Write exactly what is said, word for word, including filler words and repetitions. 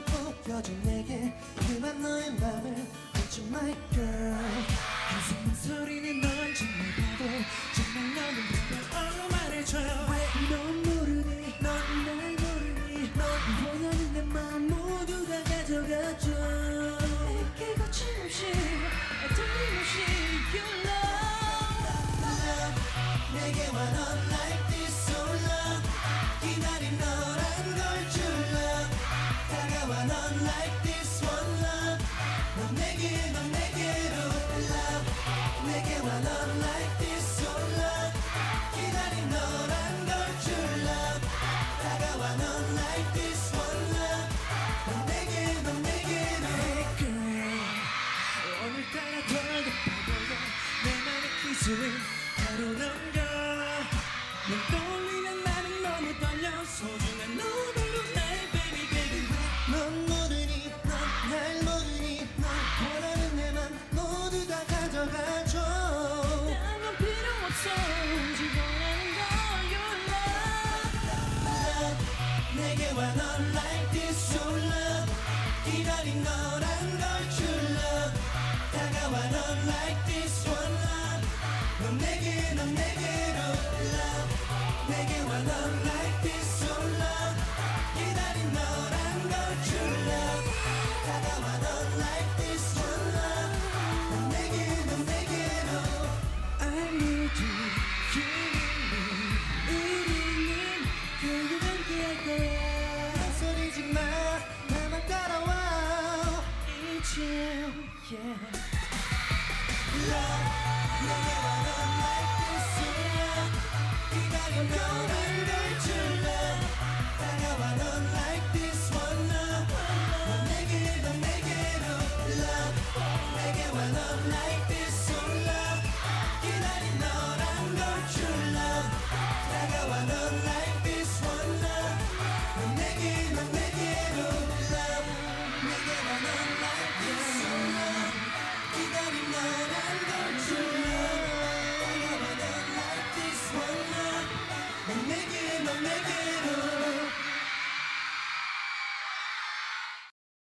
보여줘 내게 그만 너의 맘을 Touch my girl 가슴 소리는 넌 정말 바보 정말 너는 그걸 말해줘 왜 넌 모르니 넌 날 모르니 넌 원하는 내 맘 모두 다 가져가줘 내게 거침없이 틀림없이 You love love 내게 와 넌 like this so love 기다린 너란 걸 줄라 다가와 넌 like this one love 넌 내게 넌 내게로 love 내게 와 넌 like this so love 기다린 너란 걸 줄라 다가와 넌 like this one love 넌 내게 넌 내게로 Hey girl 오늘따라 덜 급해보여 내 맘의 기술을 바로 넘겨 널 떠올리면 나는 너무 떨려 소중한 너로 날 baby baby 넌 모르니 넌 날 모르니 넌 원하는 내 맘 모두 다 가져가줘 난 필요 없어 오직 원하는 건 your love love 내게 와 넌 like this so love 기다린 너란 걸 줄라 다가와 넌 like this one love 넌 내게 넌 내게로 love 내게 와 넌 like this so love 기다린 너란 걸 줄라 다가와 넌 like this one love 넌 내게 넌 내게로 I need you you need me 우리는 결국 함께할 거야 소리지 마 나만 따라와 이제 yeah love 내게 와 넌 like this so love 기다린 너란 걸 줄라 다가와 넌 like this one love 넌 내게 넌 내게로 love 내게 와 넌 like this so love 기다린 너란 걸 줄라 다가와 넌 like this one love 넌 내게 넌 내게로 love 내게 와 넌 like this so love 기다린 너란